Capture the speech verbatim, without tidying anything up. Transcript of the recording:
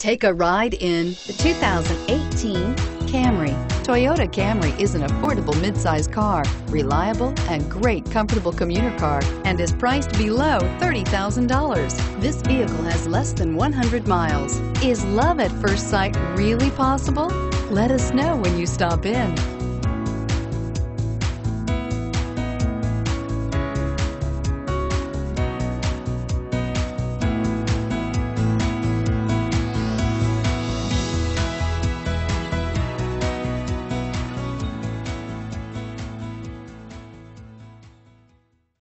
Take a ride in the two thousand eighteen Camry. Toyota Camry is an affordable midsize car, reliable and great comfortable commuter car, and is priced below thirty thousand dollars. This vehicle has less than one hundred miles. Is love at first sight really possible? Let us know when you stop in.